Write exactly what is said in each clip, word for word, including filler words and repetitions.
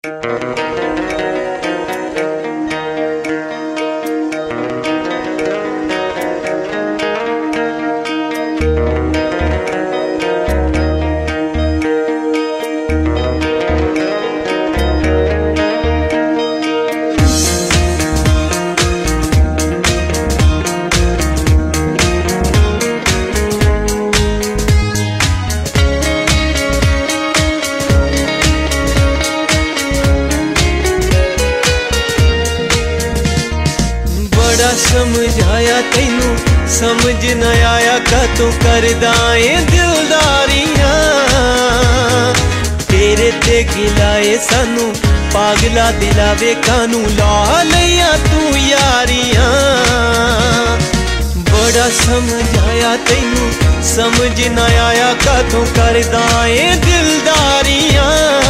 समझाया तैनू समझ न आया का तू करदाए दिलदारियां तेरे ते गिलाए सानू पागला दिलावे कानू ला लिया तू यारियां बड़ा समझाया तैनू समझ न आया का तू करदाए दिलदारियां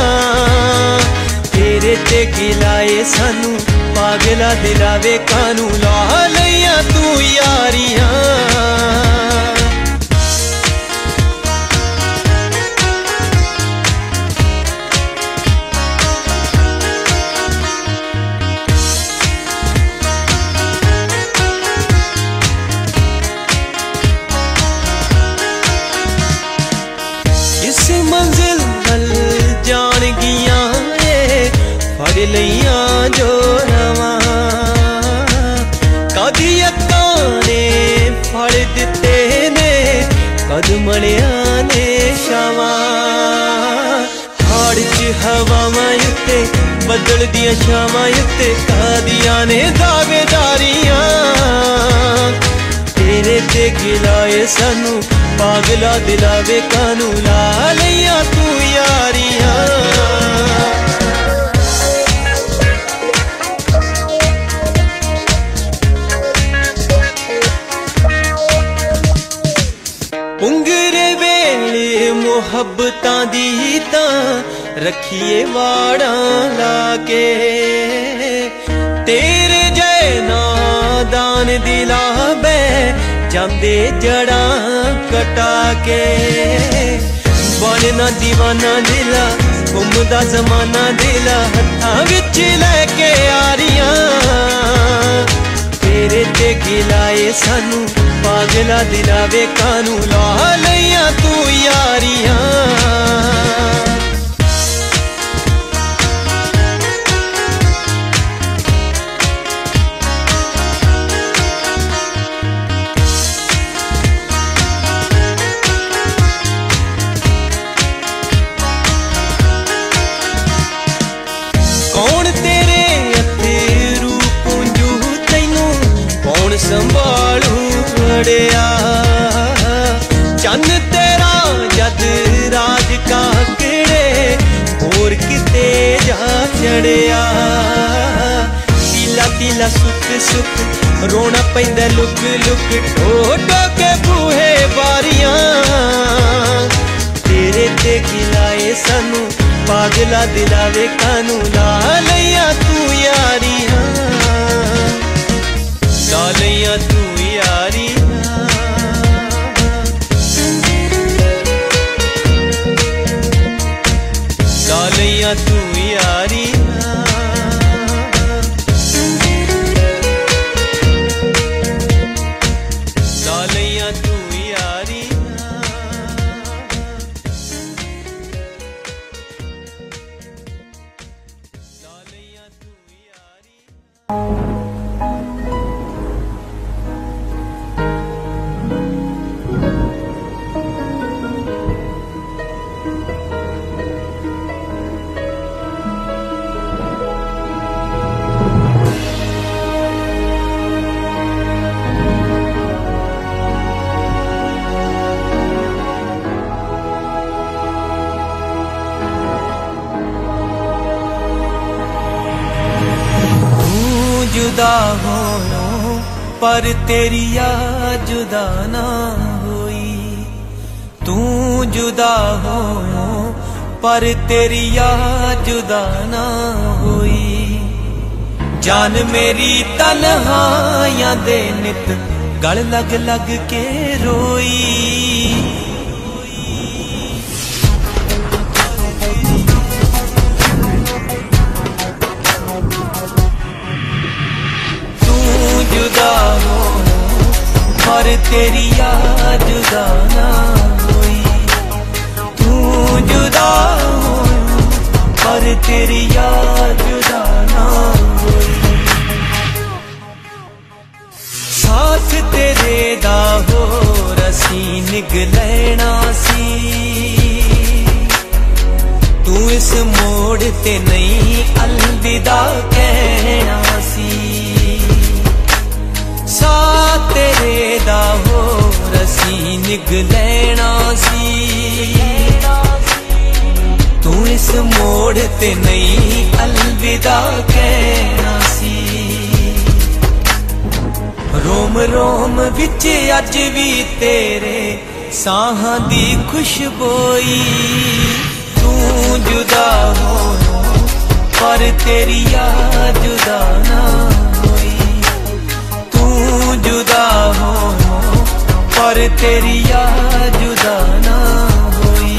तेरे ते गिलाए सानू पागला दिलावे कानू ला लिया तू यारियां इस मंजिल नल जान गिया फड़ लिया जो रवा कदी अक्काने फड़ दिते ने कद मलिया ने शावा हाड़ च हवावां उत्ते बदल दियां शावां उत्ते कादियां ने दावेदारियां तेरे ते गिलाए सानू पागला दिलावे कानू ला लिया तू यारियां पुंगरे वेले मुहब्बतां दी तां रखिए वाड़ा लाके तेरे जय नादान दिला बे जांदे जड़ा कटा के बनना दीवाना दिला घुमदा जमाना दिला हत्थां विच लैके यारियां तेरे ते गिलाए सानू पागला दिलावे कानू ला लिया तू यारियां कौन तेरे अथरू पुंजू तैनू कौन संभालू बड़िया चन तेरा जद राज काकड़े होर किते जा चढ़िया तीला तीला सुख सुख रोना पैंदा लुक लुक ठोडो के बूहे बारियां तेरे ते गिलाए सानू पागला दिलावे कानू ला लिया तू यारियां ला लिया तू यारियां ला लिया तू यारियां ला लिया तू यारियां ला लिया तू यारियां जुदा होनो पर तेरी याद जुदा ना हुई तू जुदा होनो पर तेरी याद जुदा ना हुई जान मेरी तन्हाइयां दे नित गल लग लग के रोई तेरी याद जुदा ना होई। तू जुदा हो पर तेरी याद जुदा ना होई। साथ तेरे दा होर असी निगलैना सी, तू इस मोड़ ते नहीं अलविदा कहना सी। साथ तेरे दा होर असी निगलैना सी, तू इस मोड़ ते नहीं अलविदा कहना सी। रोम रोम विच अज भी तेरे साहां दी खुशबोई। तू जुदा हो पर तेरी याद जुदा ना होई। तू जुदा हो पर तेरी याद जुदा ना होई।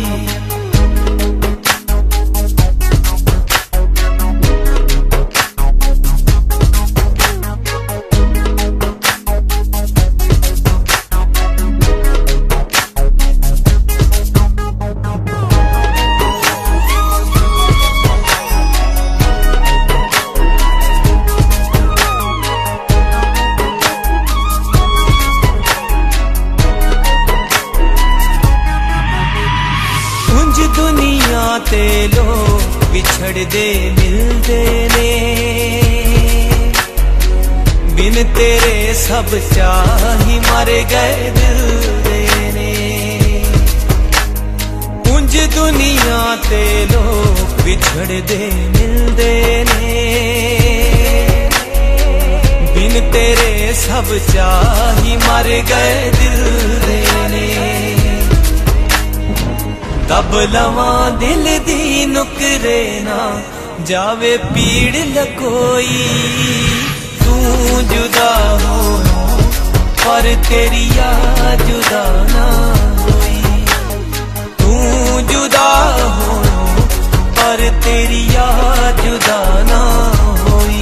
दुनिया ते लोग बिछड़दे मिलदे ने, बिन तेरे सब चाही मर गए दिल दे ने। उंज दुनिया ते लोग बिछड़दे मिलदे ने, बिन तेरे सब चाही मर गए दिल दे ने। तब लवा दिल दी नुकरे ना जावे पीड़ लकोई। तू जुदा हो पर तेरी याद जुदा ना होई। तू जुदा हो पर तेरी याद जुदा ना होई।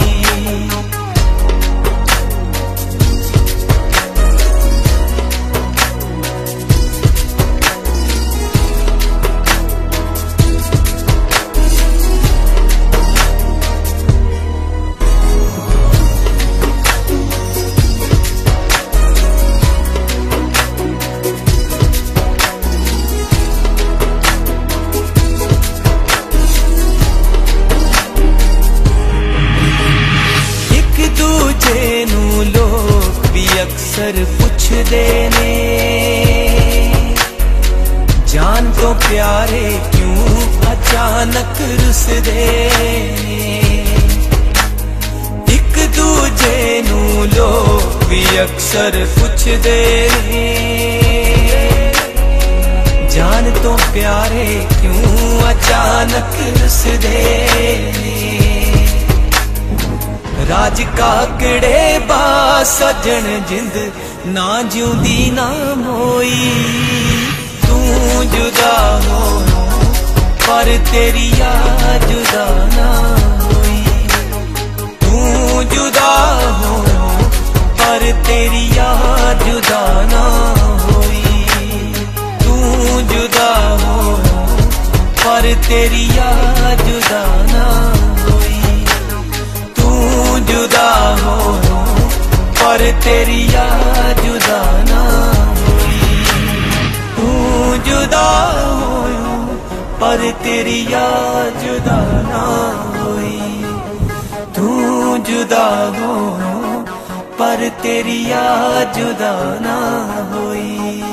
अक्सर पुछदे ने जान तो प्यारे क्यों अचानक रुसदे ने। एक दूजे नू लोग भी अक्सर पुछदे ने जान तो प्यारे क्यों अचानक रुसदे ने। राज काकड़े बा सजन जिंद ना जिउंदी ना मोई। तू जुदा हो पर तेरी याद जुदा ना होई। तू जुदा हो पर तेरी याद जुदा ना होई। तू जुदा हो पर तेरी याद जुदा ना होई। जुदा हो पर तेरी याद जुदा ना होई। तू जुदा हो पर तेरी याद जुदा ना होई। तू जुदा हो पर तेरी याद जुदा ना होई।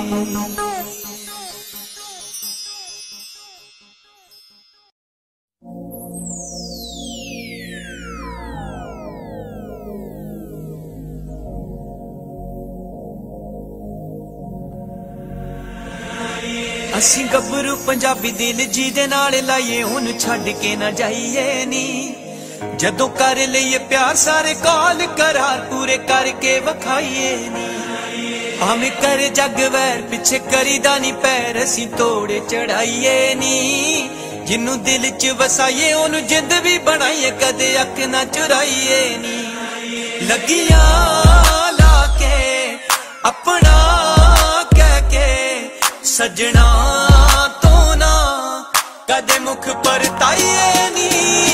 असी गबरू पंजाबी दिल जी दे नाल लाइए उन्हें छड़ के ना जाइए नी। जदों कर लईए प्यार सारे कॉल करार पूरे करके वखाइए नी। भावें कर जग वैर पिछे करीदा नी पैर असी तोड़े चढ़ाइए नी। जिन्नू दिल च वसाइए ओनू जिंद भी बनाइए कदे अख ना चुराइए नी। लगियां लाके अपना कह के सजना तो ना कदे मुख पर ताइए नी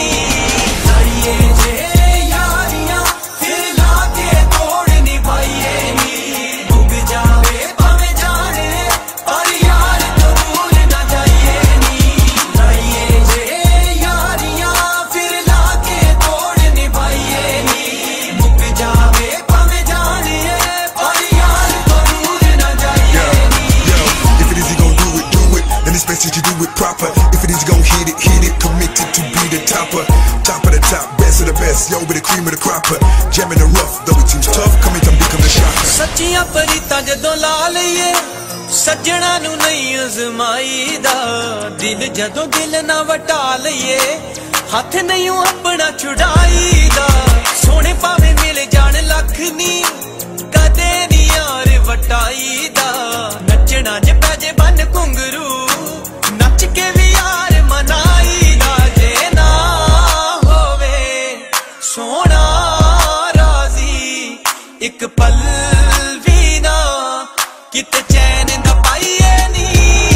ताइए जे यारियां फिर लाके तोड़ निभाइए नी उग जावे भावे जाने पर यार तो दूर ना जाइए नी ताइए जे यारियां फिर लाके तोड़ निभाइए नी उग जावे भावे जाने पर यार तो दूर ना जाइए नी। If it is you gon' do it, do it, then it's best that you do it proper. If it is you gon' hit it, hit it, committed to be the topper. Top of the top, best of the best, yo, be the cream of the cropper. Jamming the rough, though it seems tough, coming to become the shocker. सच्चियां परीतां जदों ला लईए सज्जणा नू नहीं Azmaei दा दिल जदों दिल ना वटा लईए हथ नहीं अपना छुड़ाई दा सोने पावे मिल जान लख नी कदे नी यार वटाई दा नचना जे पैजे बन घुंगरू नच के भी यार मनाई दा जे ना होवे सोना राजी एक पल भी ना कित चैन ना पाइए नी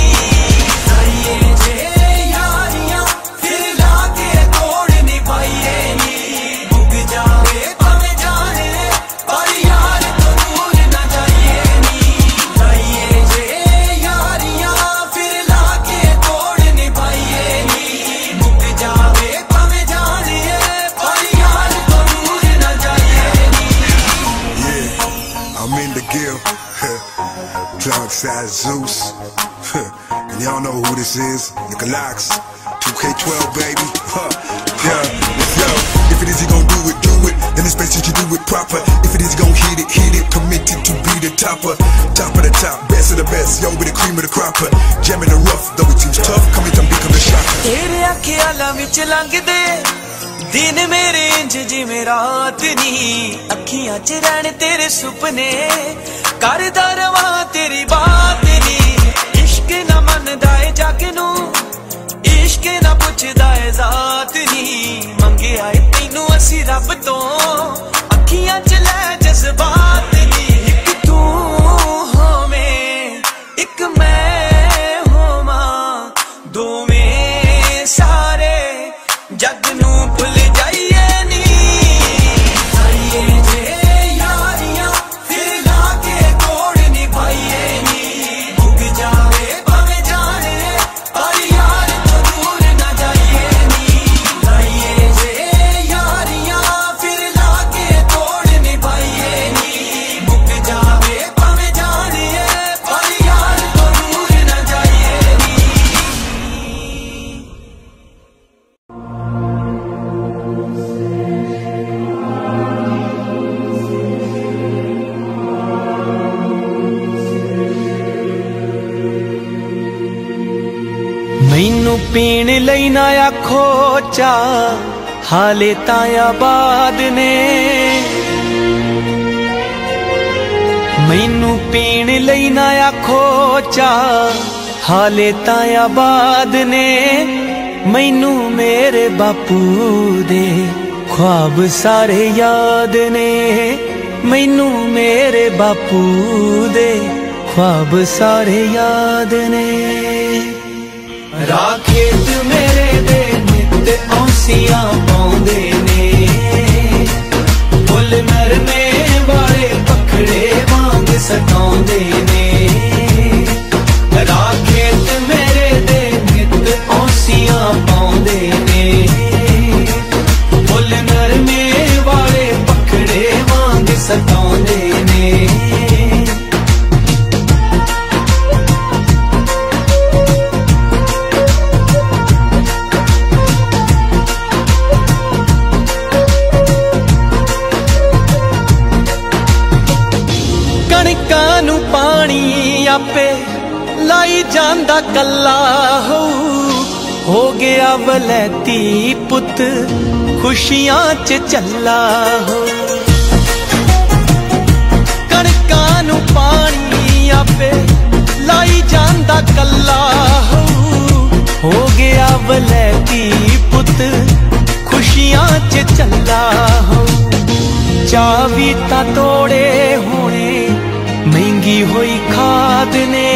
ताइए जे यारियां फिर लाके तोड़ निभाइए नी उग जावे भावे जाने पर यार तो दूर ना जाइए नी ताइए जे यारियां फिर लाके तोड़ निभाइए नी उग जावे भावे जाने पर यार तो दूर ना जाइए नी। Yeah, I'm in the guild. Cloud size Zeus. And y'all know who this is. Nicolax. two K twelve, baby. Huh. Yeah, yo. If it is you gon' do it, do it, then it's best that you do it proper. If it is you gon' hit it, hit it, committed to be the topper. Top of the top, best of the best, yo, be the cream of the cropper. Jamming the rough, though it seems tough, coming to become the shocker. तेरे अखियां विच लंघदे दिन मेरे इंज जिवें रात नी अखियां च रहण तेरे सुपने करदा रवां तेरी बात नी इश्क ना मनदा ए जग नू इश्क ना पुछदा ए जात नी मंगे आए तैनू असी रब तो अखियां च लै जज्बात नी इक तू होवें इक मैं होवां दोवें सारे जग नू भुल जाइए नी ताइए जे यारियां फिर लाके तोड़ निभाइए नी उग जावे भावे जाने पर यार तो दूर ना जाइए नी ताइए जे यारियां फिर लाके तोड़ निभाइए नी उग जावे भावे जाने पर यार तो दूर ना जाइए नी। मैनू पीण लई ना आखो चा हाले ताया बाद ने मैनू पीण लई ना आखो चा हाले ताया बाद ने मैनू मेरे बापू दे ख्वाब सारे याद ने मैनू मेरे बापू दे ख्वाब सारे याद ने राखेत मेरे दे नित औसियां पाउंदे ने फुल नरमे वाले पखड़े वांग सताउंदे ने राखेत मेरे दे नित औसियां पाउंदे ने फुल नरमे वाले पखड़े वांग सताउंदे ने कणकां नू पानी आपे लाई जांदा कल्ला हो हो गया वलैती पुत खुशियां च चला हो कणकां नू पानी आपे लाई जांदा कल्ला हो हो गया वलैती पुत खुशियां च चला हो चावी ता तोड़े होने मैं महंगी हुई खाद ने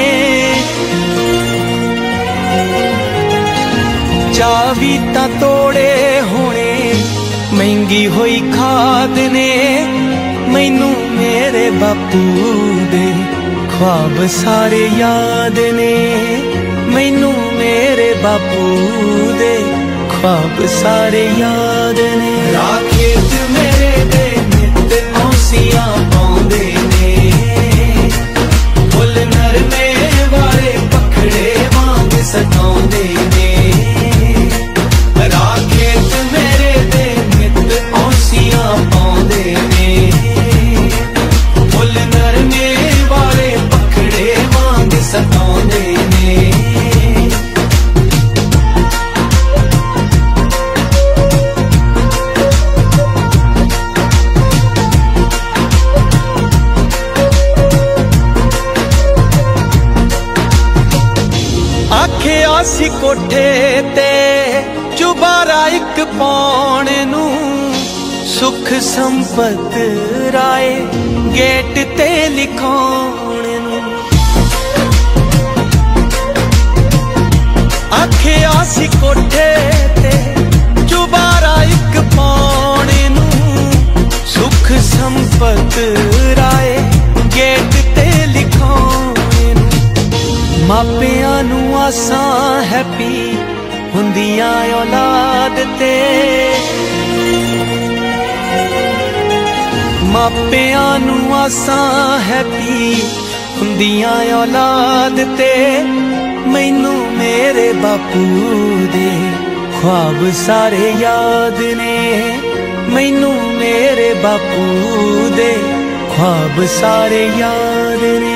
चावी ता तोड़े होने महंगी हुई खाद ने मैनू मेरे बापू दे ख्वाब सारे याद ने मैनू मेरे बापू दे ख्वाब सारे याद ने राखेत मेरे दे नित औसियां पाउंदे ने फुल नरमे वाले पखड़े वांग सताउंदे ने राखेत मेरे दे नित औसियां पाउंदे ने फुल नरमे वाले पखड़े वांग सताउंदे ने आखे आसी कोठे ते चुबारा एक पाने नू सुख संपत राए गेट ते लिखाने नू आखे आसी कोठे ते चुबारा एक पाने नू सुख संपत राए गेट ते लिखाने नू मापियां नू आसां हैप्पी हुंदियां औलाद ते मापियां नू आसां हैप्पी हुंदियां औलाद ते मैनू मेरे बापू दे ख्वाब सारे याद ने मैनू मेरे बापू दे ख्वाब सारे याद ने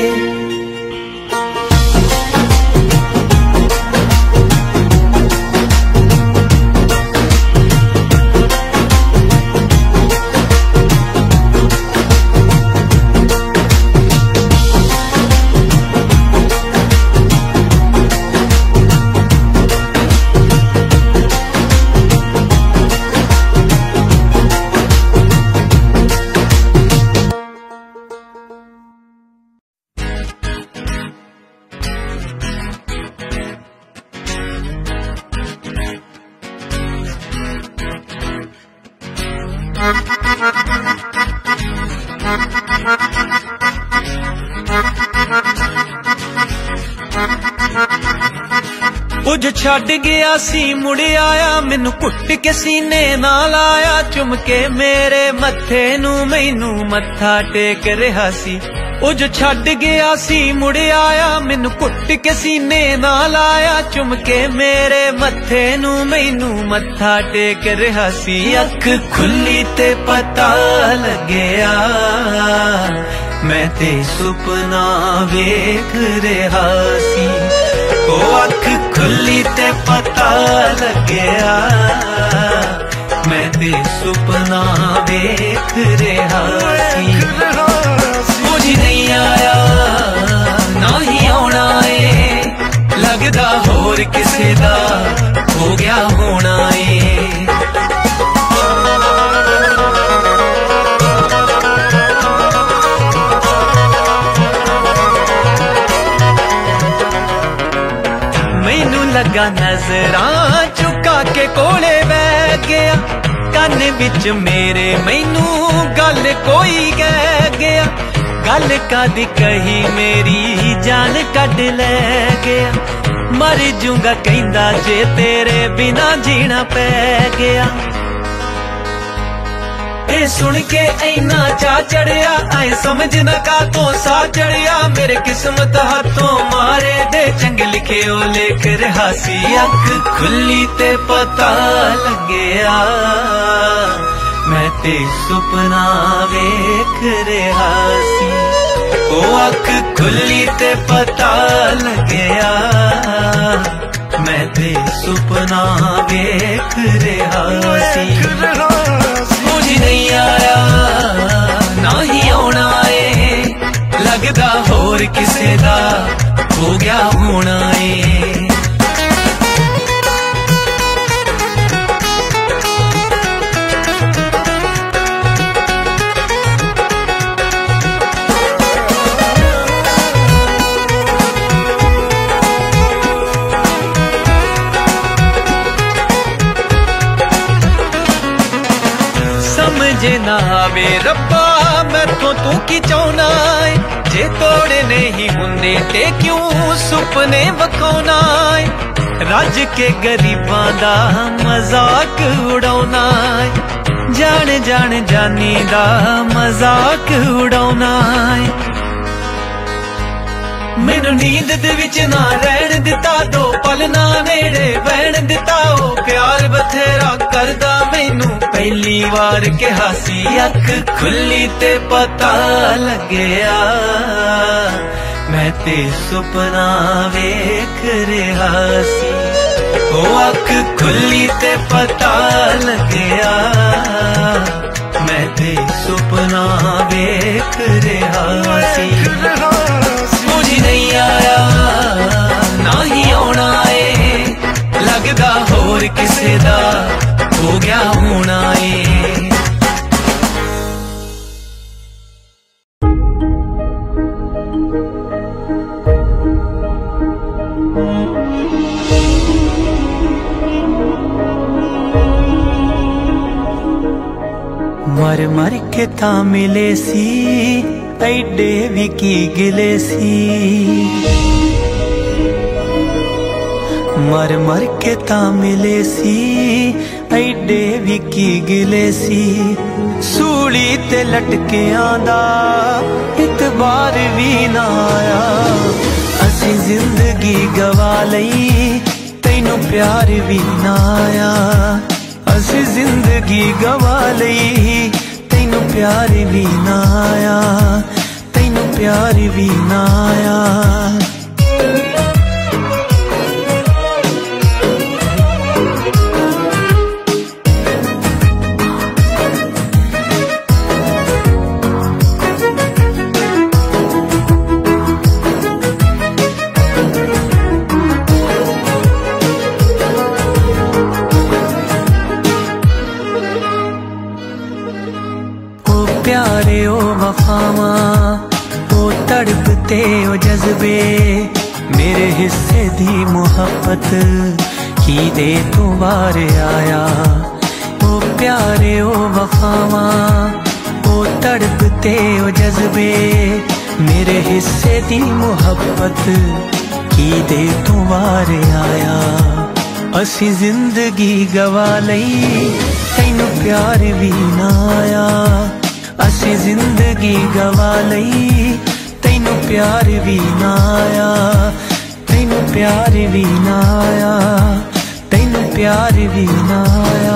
कुछ छड़ गया सी मुड़ आया मैनू घुट के सीने नाल आया चुम के मेरे मत्थे नू मैनू मत्था टेक रहा सी कुछ छड़ गया सी मुड़ आया मैनू घुट के सीने नाल आया चुम के मेरे मत्थे नू मैनू मत्था टेक रहा सी अख खुली ते पता लग्या मैं ते सुपना वेख रहा सी ओ अख खुली ते पता लग्या मैं ते सुपना वेख रहा सी मुझ नहीं आया ना ही आना है लगदा होर किसे दा हो गया होना है लगा नजरां चुका के कोले बह गया कन विच मेरे मैनू गल कोई कह गया गल कद कही मेरी जान कट ले गया मर जूंगा कहंदा जे तेरे बिना जीना पै गया ए सुन के इना चा चढ़िया ऐ समझ न का तो सा चढ़िया मेरे किस्मत हाथों मारे दे चंग लिखे ओ लेख रहा सी अख खुली ते पता लग्या मैं ते सुपना वेख रहा सी ओ अख खुली ते पता लग्या मैं ते सुपना वेख रहा सी मुझे नहीं आया ना ही आना है लगदा होर किसे दा हो गया होना है जे ना आवे रब्बा मैथों तू की चाहना है, जे तोड़े नहीं हुंदे ते क्यों सुपने वखाउना है। रज के गरीबां दा मजाक उड़ाउना है, जान जान जानी दा मजाक उड़ाउना है। मैनू नींद दे विच ना रहन दिता, दो पल ना नेड़े बहन दिता। ओ प्यार बथेरा करदा मैनू पहली बार के हासी अख खुली ते पता लग्या मैं ते सुपना वेख रहा सी। ओ अख खुली ते पता लग्या मैं ते सुपना वेख रहा सी। मुझे नहीं आया ना ही आना है, लगदा होर किसे दा हो गया होना है। मर मर के ता मिले सी ऐडे भी की गिले सी, मर मर के ता मिले सी ऐडे भी की गिले सी। सूली ते लटके आंदा इतबार भी ना आया, असी जिंदगी गवा लई तैनू प्यार भी ना आया। असी जिंदगी गवा लई तैनू प्यार भी ना आया, तैनू प्यार भी ना आया। प्यारे ओ वफावा ओ तड़पते ओ जज्बे, मेरे हिस्से दी मोहब्बत ही दे तू बार आया। ओ प्यारे ओ वफावा ओ तड़पते ओ जज्बे, मेरे हिस्से दी मोहब्बत ही दे तू बार आया। असी जिंदगी गवा लई तैनू प्यार भी ना आया, असी जिंदगी गवा लई तैनू प्यार भी ना आया, तैनू प्यार भी ना आया, तैनू प्यार भी ना आया।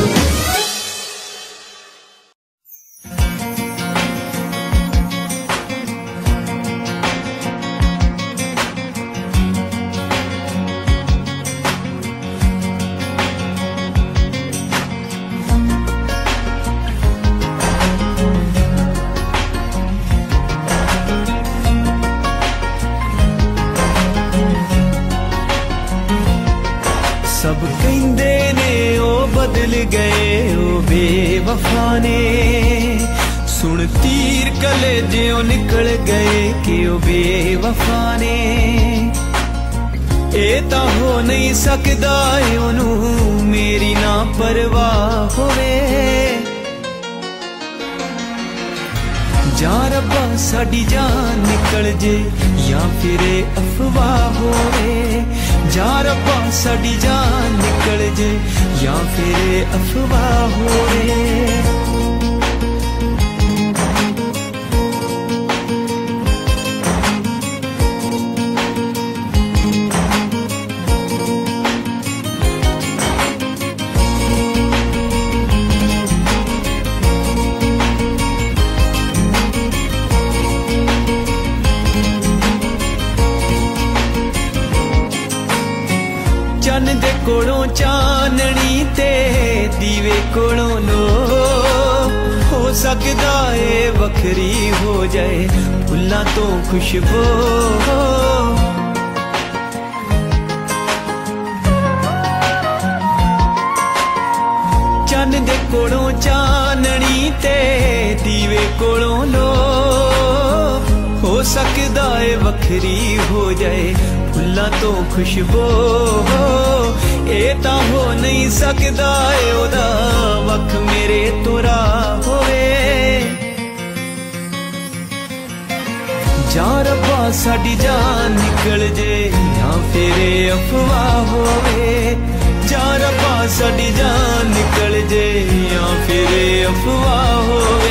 सब कहंदे ने ओ बदल गए ओ बेवफा ने, सुन तीर कलेजों निकल गए कि ओ बेवफा ने। ए तां हो नहीं सकदा ओनू मेरी ना परवाह होवे, जा रब्बा साडी जान निकल जे या फिर अफवाह होवे। जा रब्बा साडी जान निकल जे या फिर अफवाह होवे। चन्न दे कोलों चाननी ते दीवे कोलों लो, हो सकदा है वखरी हो जाए फुल्लां तो खुशबू। चन्न दे कोलों चाननी ते दीवे कोलों लो, हो सकदा है वखरी हो जाए फुल्लां तो खुशबू। ए तां हो नहीं सकदा ओदा वख मेरे तो राह साडी जान निकल जे या फिर अफवाह होवे, जा रब्बा साडी जान निकल जे या फिर अफवाह होवे।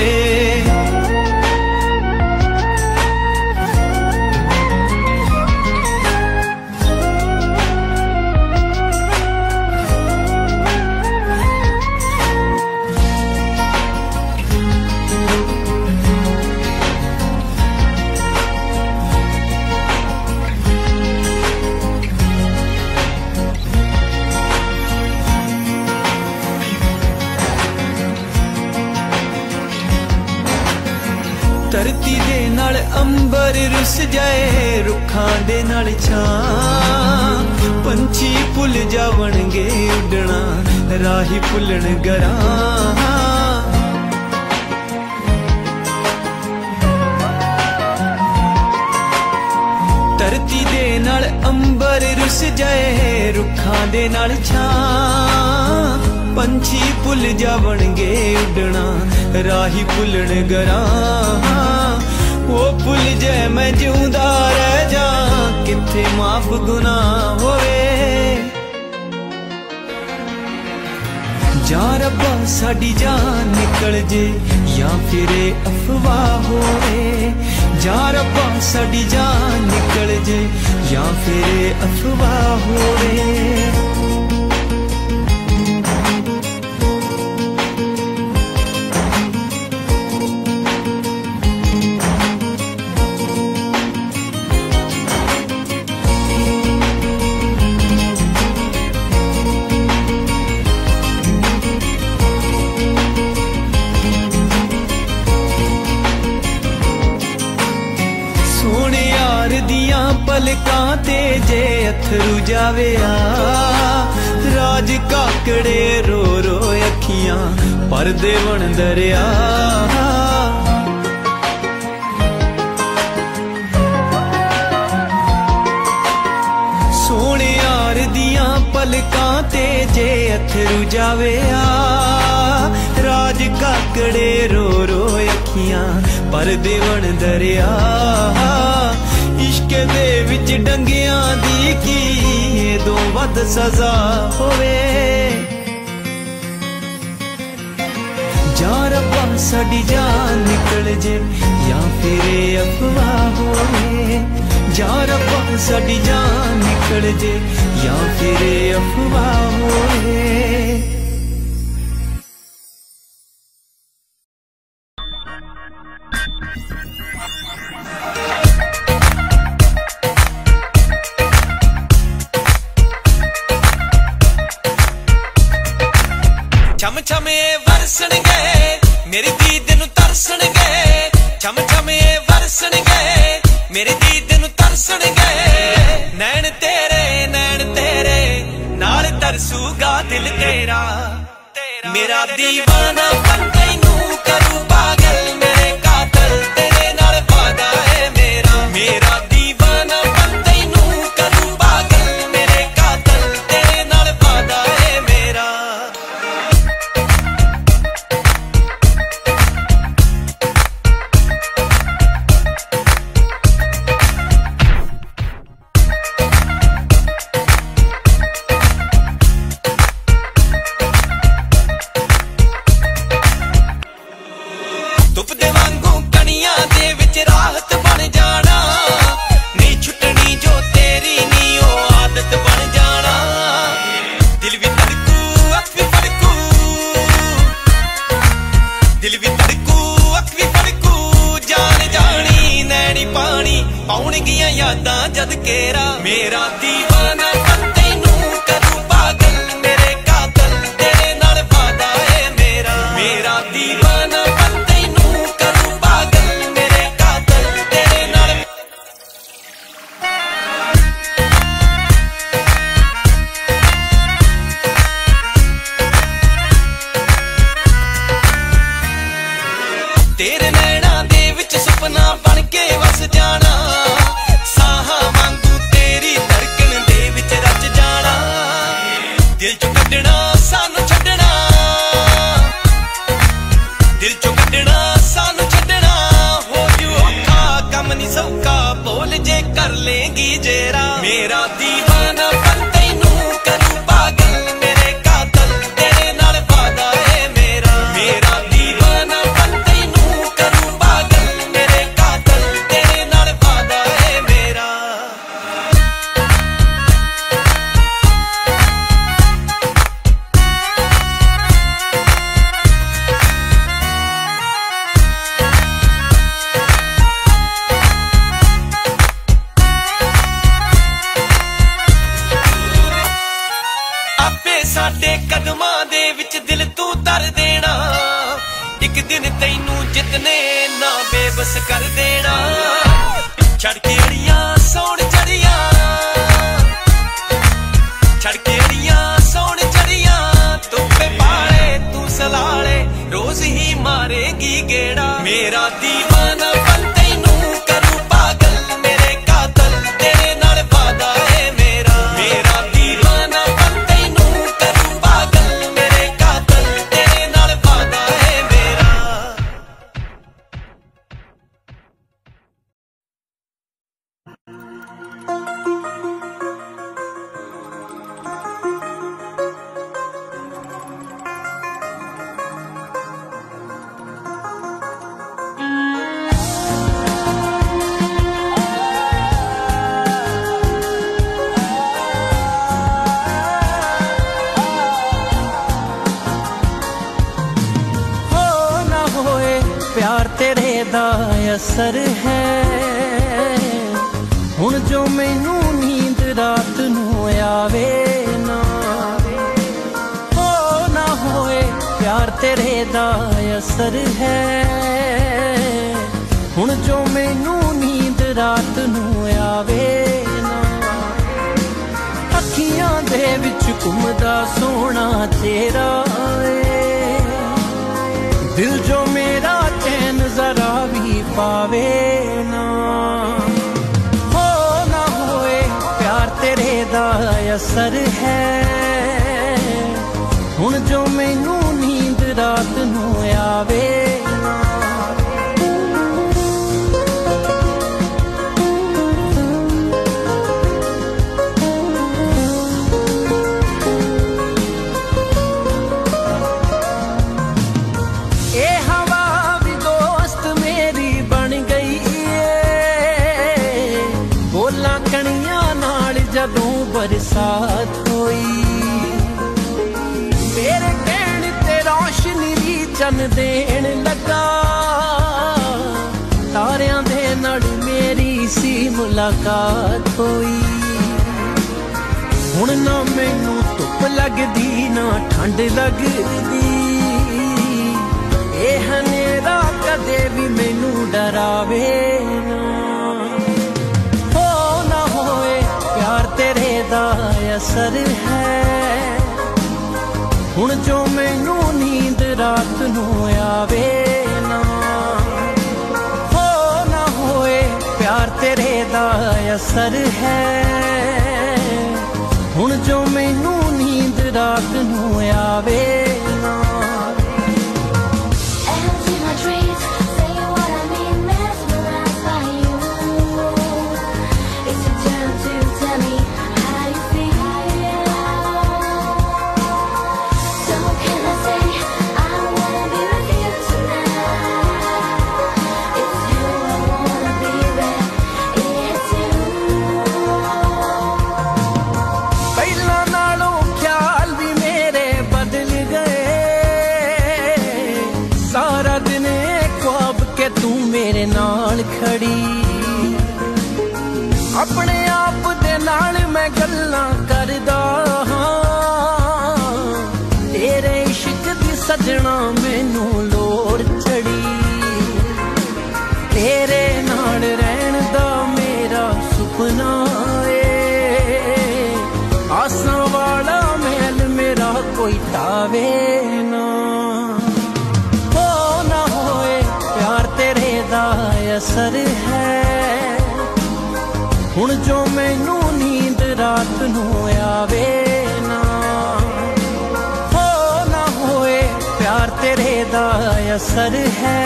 धरती दे नाल अंबर रुस जाए, रुखां दे नाल छां, पंछी भुल जावणगे उड़ना, राही भुलन गरां। धरती दे नाल अंबर रुस जाए, रुखां दे नाल छां, पंछी भुल जावणगे उड़ना, राही भुलन गरां। वो भुल जाए मैं जिउंदा रह जा, किथे माफ गुनाह होवे। जा रब्बा साडी जान निकल जे या फिर अफवाह होवे, जा रब्बा साडी जान निकल जे या फिर अफवाह होवे। पलकां ते जे अथरू जावे आ, राज काकड़े रो रो अखियां परदे बन दरिया। सोने यार दियां पलकां ते जे अथरू जावे आ, राज काकड़े रो रो अखियां परदे बन दरिया। इश्क दे विच डंगियां दी की दो वध सजा होवे। जा रब्बा साडी जान निकल जे या फिर अफवाह होवे, जा रब्बा साडी जान निकल जे या फिर अफवाह होवे। छम छमे वरसन गए मेरी दीद नू तरसन गए, छम छमे वरसन गए मेरी दीद नू तरसन गए। नैन तेरे नैन तेरे नाल तरसूगा दिल तेरा, मेरा दीवाना बन तैनू करूं पागल, मेरे कातल तेरे नाल वादा है मेरा। मेरा दीवाना बन तैनू करूं पागल, मेरे कातल तेरे नाल वादा है मेरा। पाउणगियां यादां जद केरा, मेरा दीवाना बन तैनू करूं पागल, मेरे कातल तेरे नाल वादा है मेरा। मेरा दीवाना बन तैनू करूं पागल, मेरे कातल तेरे नाल। तेरे नैना दे विच सुपना बन के वस जाना, साहां वांगू तेरी धड़कन दे विच रच जाना। दिल चों कड्डना सानू छड्डना, दिल चों कड्डना सानू छड्डना, हो जू औखा कम नहीं सौखा बोल जे कर देना, एक दिन तैनू जितने ना बेबस कर देना। छड़ के अड़ियां सौन चढ़ियां, छड़ के अड़ियां सौन चढ़ियां, तुप्पे पाले तू सलाले रोज ही मारेगी गेड़ा। मेरा दीवाना बन तैनू करूं पागल, मेरे कातल तेरे नाल वादा है मेरा। मेरा दीवाना बन तैनू करूं पागल, मेरे कातल तेरे नाल वादा है मेरा। प्यार तेरे दा असर है, हुण जो मैनू नींद रात नू आवे ना, हो ना होए प्यार तेरे दा असर है, हुण जो मैनू नींद रात नू आवे ना। अखियां दे विच घुमदा सोना तेरा दिल जो मेरा चैन जरा भी पावे ना, हो ना होए प्यार तेरे दा असर है, हुण जो मैनू नींद रात नू आवे ना। जदों बरसात होई मेरे कहने ते रोशनी दी चन देन लगा, तारियां दे नाल मेरी सी मुलाकात होई। हुण ना मैनू धुप लगदी ना ठंड लगदी, एह हनेरा कदे भी मैनू डरावे ना, हो ना होए प्यार तेरे दा असर है, हुण जो मैनू नींद रात नू आवे ना, हो ना होए प्यार तेरे दा असर है, हुण जो मैनू नींद रात नू आवे ना। तू मेरे नाल खड़ी अपने आप दे नाल मैं गल्लां करदा हां, तेरे इश्क दी सजना मैनू लोड़ चढ़ी, तेरे नाल रहन दा मेरा सुपना ए, आसां वाला महल मेरा कोई टावे ना, हो ना होए प्यार तेरे दा असर है, हुण जो मैनू नींद रात नू आवे ना, हो ना होए प्यार तेरे दा असर है,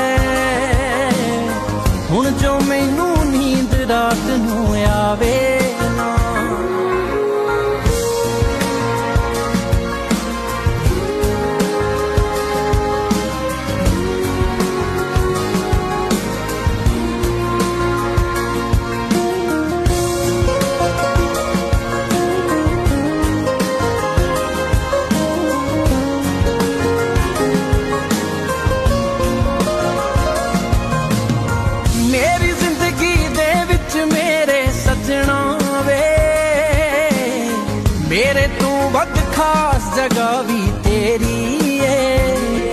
हुण जो मैनू नींद रात नू आवे ना। मेरे तू वध खास जगह भी तेरी है,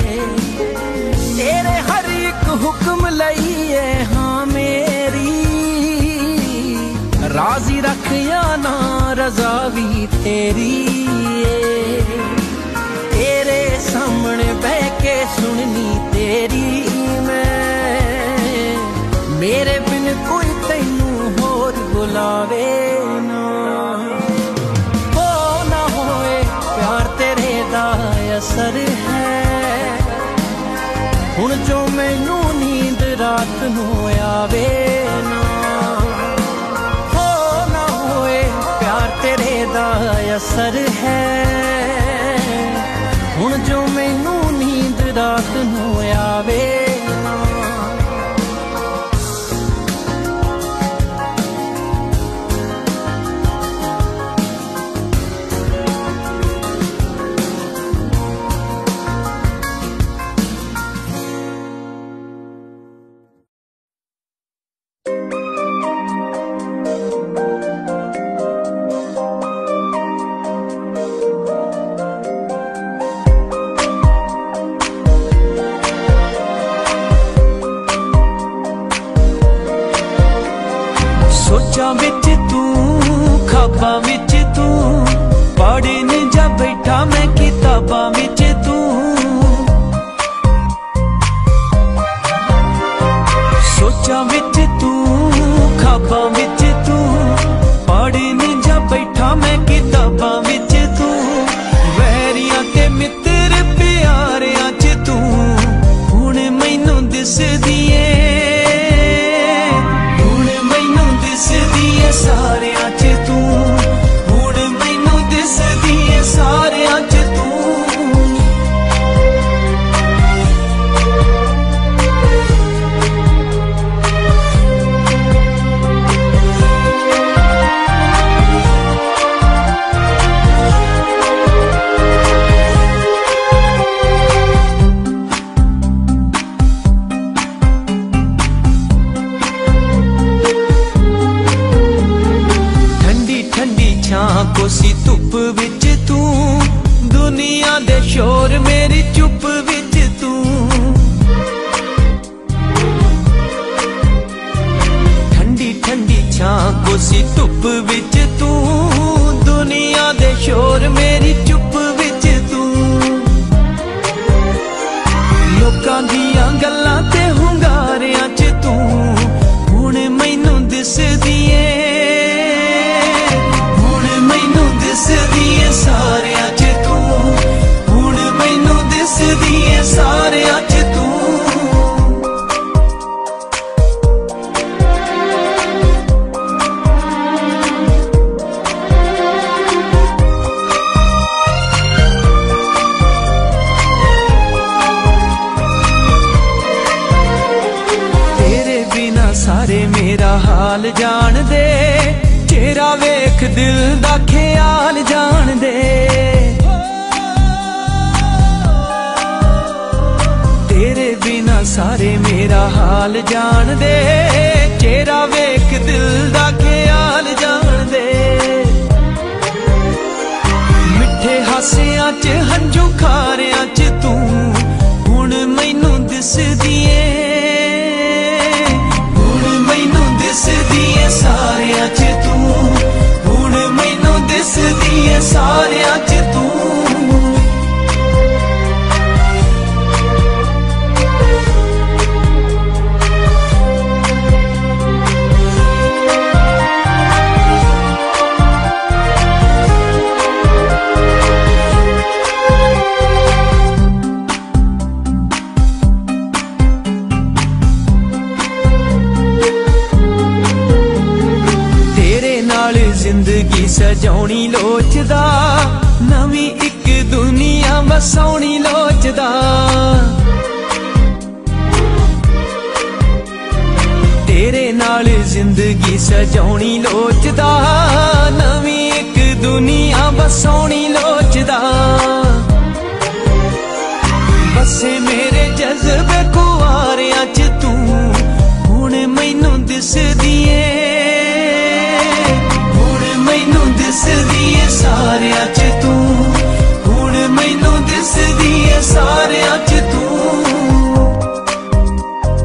या ना रजा भी तेरी है। तेरे सामने बह के सुननी तेरी मैं, मेरे बिन कोई तैनू होर बुलावे ना। हो ना होए प्यार तेरे दा असर है, हुण जो मैनू नींद रात नू आवे ना। हो ना होए प्यार तेरे दा असर है, हुण जो मैनू नींद रात नू आवे ना। सोचा विच तू खाबा विच तू, पढ़न जा बैठा मैं किताबा विच तू। सोचा विच तू खाबा विच तू, पढ़न जा बैठा मैं किताबा विच तू। वैरियां ते मित्र प्यारियां च तू हुण मैनू दिसदी ऐ, सारियां च तू हुण मैनू दिसदी ऐ, सारियां च तू। कोसी धुप विच तू, दुनिया दे शोर मेरी चुप विच तू। ठंडी ठंडी छां कोसी धुप विच तू, दुनिया दे शोर मेरी चुप विच तू। लोकां दियां गल्लां ते हुंगारियां च तू हुण मैनू दिसदी ऐ, दिसदी ऐ सारियां च तू हुण मैनू दिसदी ऐ, सारियां च तू। तेरे बिना सारे मेरा हाल जान दे, चेहरा वेख दिल दा ख्याल जान दे। तेरे बिना सारे मेरा हाल जान दे, चेहरा वेख दिल दा ख्याल जान दे। मिठे हासियां च हंझू खारियां च तू हुण मैनू दिसदी ऐ, हुण मैनू दिसदी ऐ सारियां च तू, हुण मैनू दिसदी ऐ सारियां च तू। जिंदगी सजाउणी लोचदा, नवी एक दुनिया बसाउणी लोचदा। तेरे नाल जिंदगी सजाउणी लोचदा, नवी एक दुनिया बसाउणी लोचदा। बसे मेरे जज्बे कुआरियां च तू हुण मैनू दिसदी ऐ, दिसदी ऐ सारियां च तू हुण मैनू दिसदी ऐ, सारियां च तू।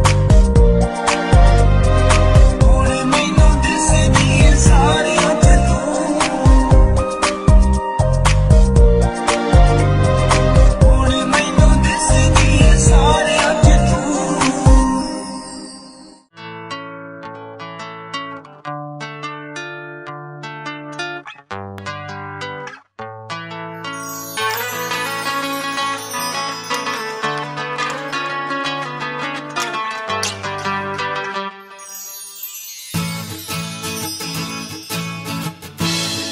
हुण मैनू दिसदी ऐ सारियां च तू।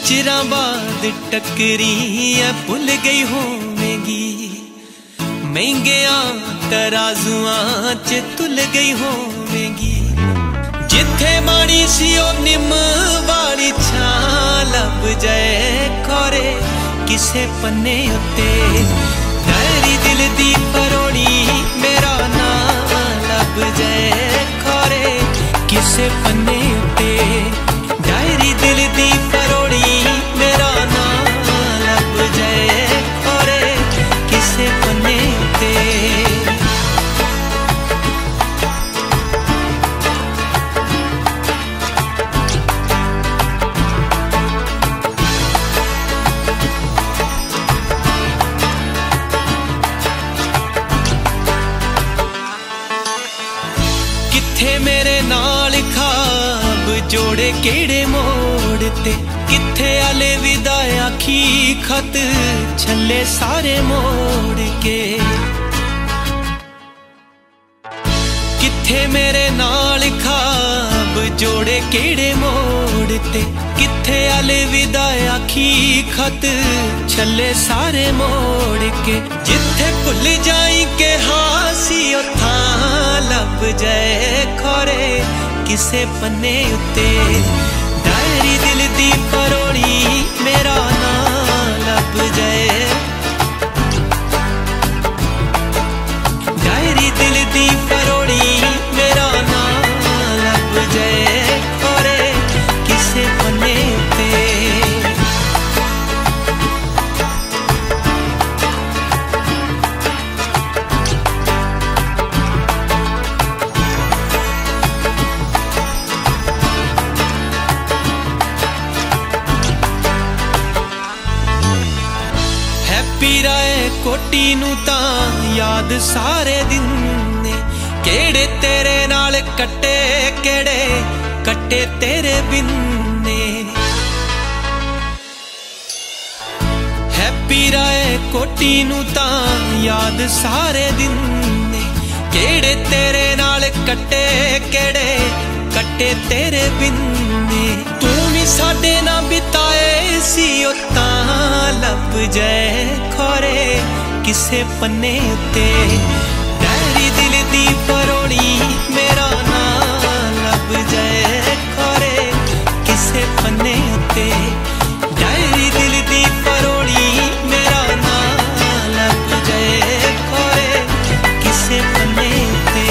चिरां बाद टकरी है भुल गई होवेगी, महंगिया तराजुआं च तुल गई होवेगी। जिथे माड़ी सी ओ निम वाली छां लब जाए खोरे किसे पन्ने उत्ते, डायरी दिल दी परोड़ी मेरा नाम लब जाए खोरे किसे पन्ने उत्ते, डायरी दिल दी परोड़ी मेरा नाम लब जाए खोरे किसे पन्ने उत्ते। मेरे नाल खाब जोड़े केड़े मोड़ ते, किथे आले विदा आखी खत छले सारे मोड़ के। किथे मेरे नाल खाब जोड़े केड़े मोड़ ते, किथे आले विदा आखी खत छले सारे मोड़ के। जिथे भुल जाई के हासी उथा लब जाए खोरे किसे पन्ने उत्ते, डायरी दिल दी परोड़ी मेरा नाम लब जाए, डायरी दिल दी परोड़ी मेरा नाम लब जाए खोरे किसे पन्ने उत्ते। कोटी नू तां याद सारे दिन ने, केड़े तेरे नाल कट्टे केड़े कट्टे तेरे बिन ने। हैप्पी राय कोटी नू तां याद सारे दिन ने, केड़े तेरे नाल कट्टे केड़े कट्टे तेरे बिन ने। तू भी साडे ना बिताए सी ओ तां लब जाए खोरे किसे पन्ने उत्ते, डायरी दिल दी परोड़ी मेरा नाम लब जाए खोरे किसे पन्ने उत्ते, डायरी दिल दी परोड़ी मेरा नाम लब जाए खोरे किसे पन्ने उत्ते।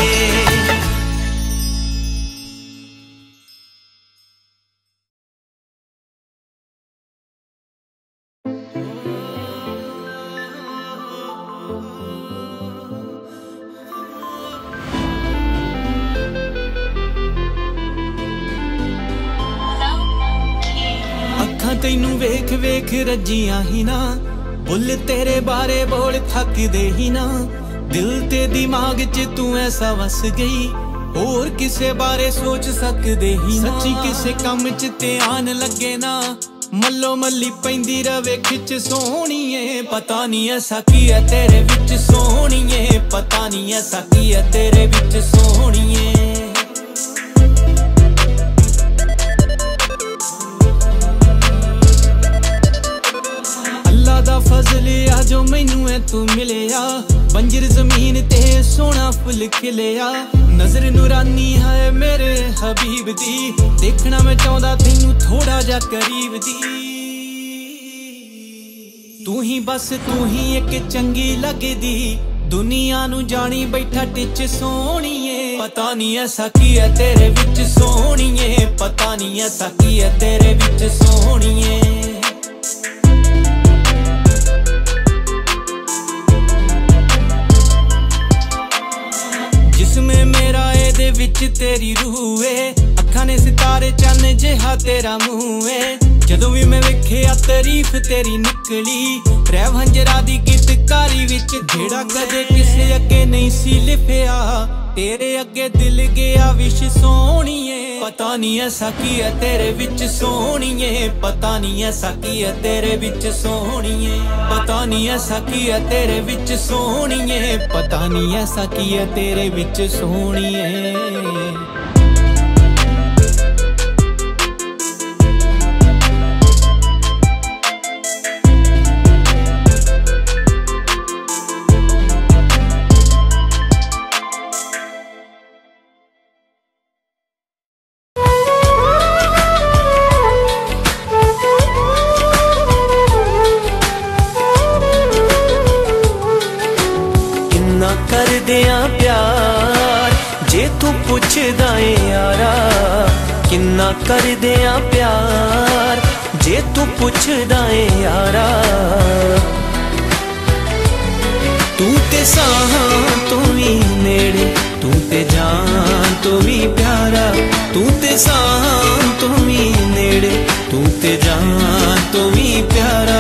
तैनू वेख वेख रजियां ही ना, बुल तेरे बारे बोल थकदे ही ना, दिल ते दिमाग च तू ऐसा वस गई, और किसे बारे सोच सकदे ही ना। सच्ची किसे कम च ध्यान लगे ना, मल्लो मल्ली पैंदी रवे खिच सोहणीए, पता नहीं ऐसा की है तेरे विच सोहणीए, पता नहीं ऐसा की है तेरे विच सोहणीए। दा फजल आ जो मैनू है तू मिलिया, बंजर जमीन ते सोना फुल खिलिया, नजर नूरानी है मेरे हबीब दी, देखना मैं चाहता तैनू थोड़ा जा करीब दी। तू ही बस तू ही एक चंगी लगदी, दुनिया नू जानी बैठा टिच सोहणीए, पता नहीं ऐसा की है तेरे विच सोहणीए, पता नहीं ऐसा की है तेरे विच सोहणीए। जिसमें मेरा एदे विच तेरी रूह है, अखां ने सितारे चन्न जिहा तेरा मुँह है, जदों भी मैं वेखिया तारीफ तेरी निकली, रह हंजरा दी गीतकारी विच जेड़ा कदे किसे अगे नहीं सी लिखिया, तेरे अगे दिल गया विश सोहणीए, पता नहीं ऐसा की है तेरे विच सोहणीए, पता नहीं ऐसा की है तेरे विच सोहणीए, पता नहीं ऐसा की है तेरे विच सोहणीए, पता नहीं ऐसा की है तेरे विच सोहणीए। कर दिया प्यार जे तू पुछदा ए यारा, किन्ना कर दिया प्यार जे तू पुछदा ए यारा। तू ते साह तू भी नेड़े, तू ते जान तू भी प्यारा। तू ते साह तू भी नेड़े, तू ते जान तू भी प्यारा।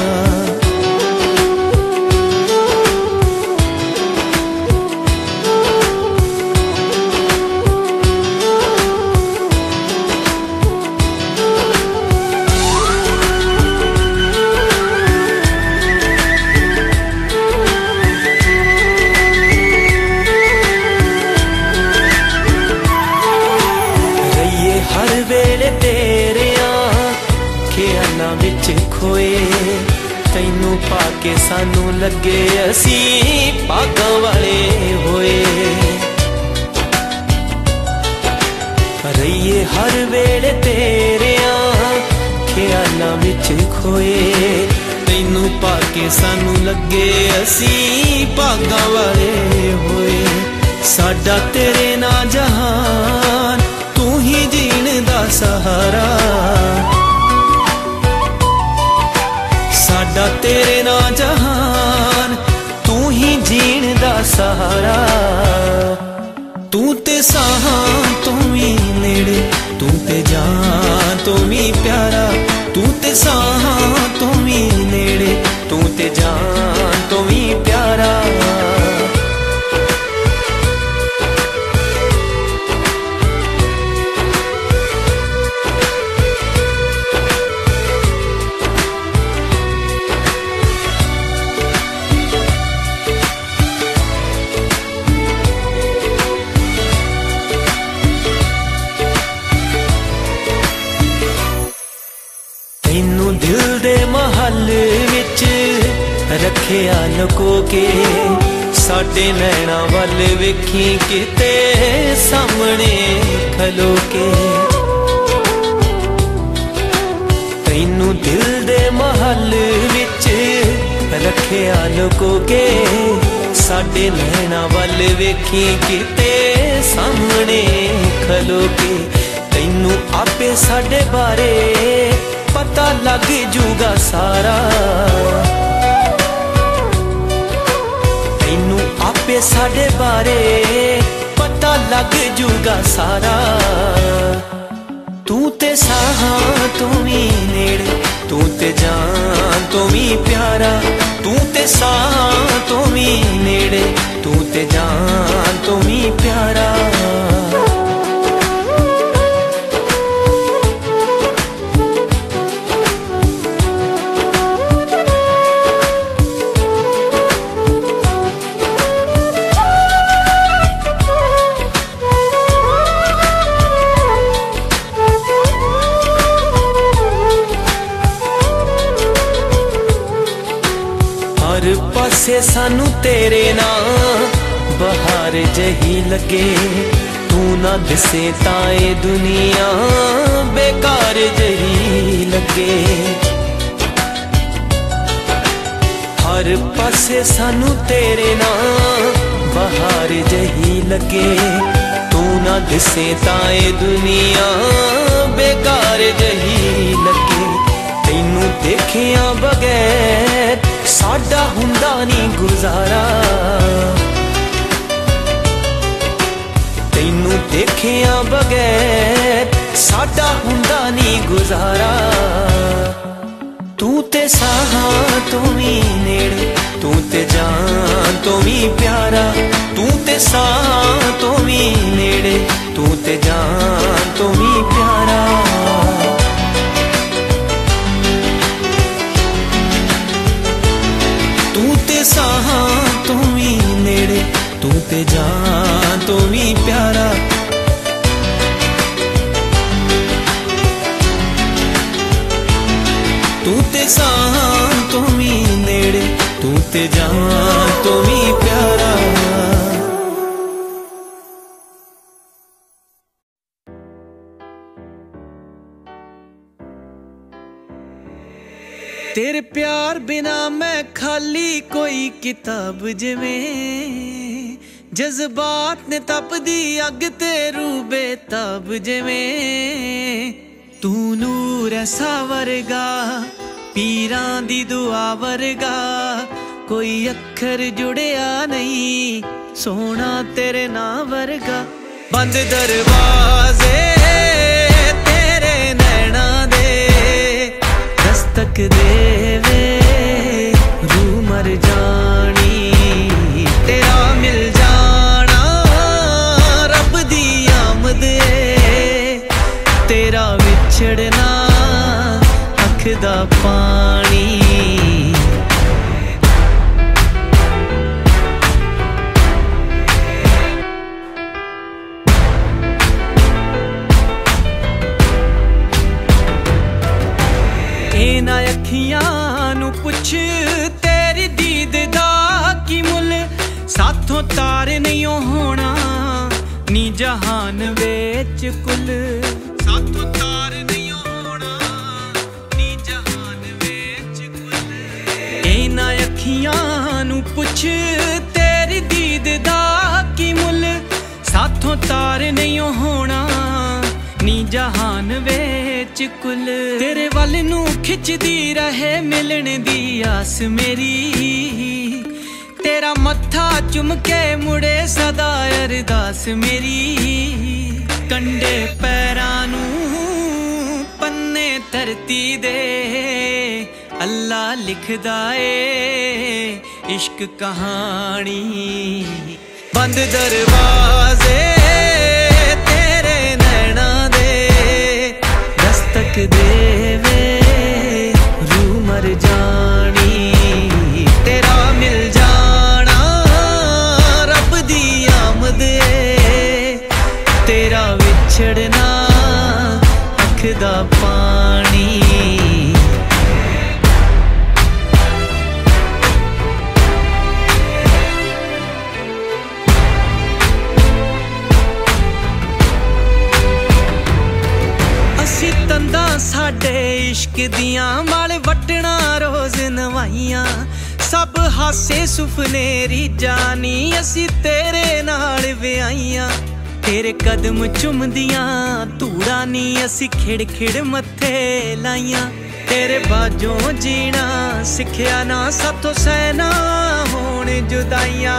तैनू पाके सानू लगे असी भागां वाले होए, रहिए हर वेले तेरिया ख्यालां विच खोए। तैनू पाके सानू लगे असी भागां वाले होए। साडा तेरे ना जहान, तू ही जीण दा सहारा। साडा तेरे ना जहान, तू ही जीण दा सहारा। तू ते साह तू भी नेड़े, तू ते जान तू भी प्यारा। तू ते साह तू भी नेड़े, तू ते जान तू भी प्यारा। दिल दे महल विच रखिया लुको के, साडे नैना वल वेखी किते सामने खलो के। तैनू दिल दे महल विच रखिया लुको के, साडे नैना वल वेखी किते सामने खलो के। तैनू आपे साडे बारे पता लग जूगा सारा। तैनू आपे साडे बारे पता लग जूगा सारा। तू ते साह तू भी नेड़े, तू ते जान तू भी प्यारा। तू ते साह तू भी नेड़े, तू ते जान तू भी प्यारा। हर पासे सानू तेरे ना बहार जही लगे। तू ना दिसे ताए दुनिया बेकार जही लगे। हर पासे सानू तेरे ना बहार जही लगे। तू ना दिसे ताए दुनिया बेकार जही लगे। तैनू देखिया बगैर साडा हुंदा नी गुजारा। तैनू देखिया बगैर साडा हुंदा नी गुजारा। तू ते साह तू भी नेड़े, तू ते जान तू भी प्यारा। तू ते साह तू भी नेड़े, तू ते जान तू भी प्यारा। तू ते साह तू भी नेड़े, तू ते जान तू भी प्यारा। तू ते साह तू भी नेड़े, तू ते जान तू भी प्यारा। तेरे प्यार बिना मैं खाली कोई किताब जिवें जज्बात ने तपदी अग ते रूह बेताब जिवें तू नूर ऐसा वर्गा पीरां दी दुआ वर्गा कोई अखर जुड़िया नहीं सोना तेरे ना वर्गा। बंद दरवाजे तेरे नैना दे दस्तक देवे रूह मर जानी तेरा मिल जाना रब दी आमद है तेरा विछड़ना अख दा पानी। इना अखियां नू पुछ तेरी दीद दा की मुल साथों तार नहीं होना नी जहान वेच कुल साथों तार नहीं होना नी जहान वेच कुल। इना अखियां नू पुछ तेरी दीद दा की मुल साथों तार नहीं होना नी जहान वेच कुल। तेरे वल नू खिचदी रहे मिलन दी आस मेरी तेरा मत्था चुम के मुड़े सदा अरदास मेरी। कंडे पैरां नू पन्ने धरती दे अल्लाह लिखदा ए इश्क कहानी। बंद दरवाजे तेरे नैना दे दस्तक देवे रूह मर जानी तेरा मिल जाना रब दी आमद है तेरा विछड़ना अख दा पानी। तंदा साडे इश्क दियां वाल वटना रोज नवाइयां सब हासे सुफने रीजानी असी तेरे नाल व्याइयां तेरे कदम चुमदियां धूड़ा नी असी खिड़ खिड़ मत्थे लाइयां तेरे बाजों जीना सिखिया ना साथों सहना होण जुदाइयां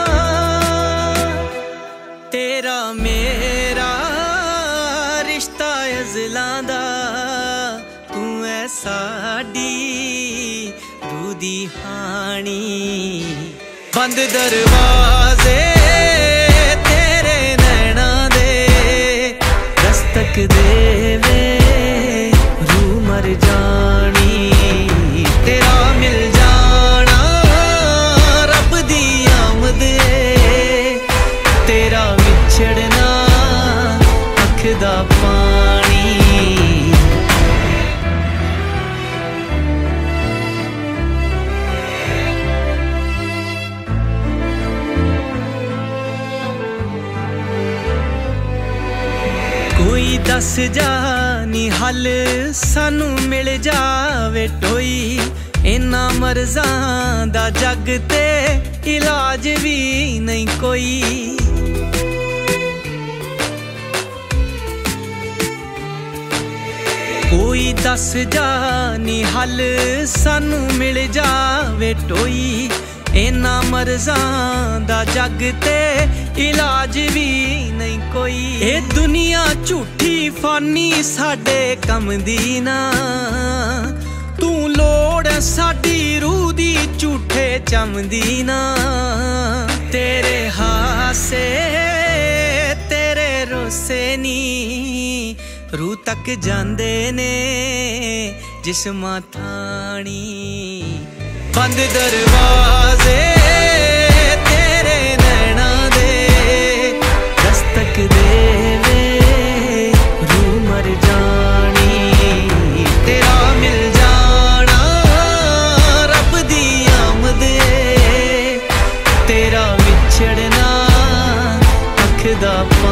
तेरा मेरा रिश्ता अज़लां दा तू ऐ साडी रूह दी हानी। बंद दरवाजे तेरे नैना दे दस्तक देवे रूह मर जानी तेरा मिल जाना रब दी आमद है तेरा विछड़ना अख दा पानी। कोई दस जानी हल सानू मिल जावे टोई इन्ना मर्ज़ां दा जग ते इलाज भी नहीं कोई। कोई दस जानी हल सानू मिल जावे टोई इन्ना मर्ज़ां दा जग ते इलाज भी नहीं कोई। ए दुनिया झूठी फानी साडे कम दी ना तू लोड़ साडी रूह दी झूठे चमदी ना तेरे हासे तेरे रोसे नी रूह तक जांदे ने जिस्मां थानी। बंद दरवाजे तेरे नैना दे दस्तक देवे रूह मर जानी तेरा मिल जाना रब दी आमद है तेरा विछड़ना अख दा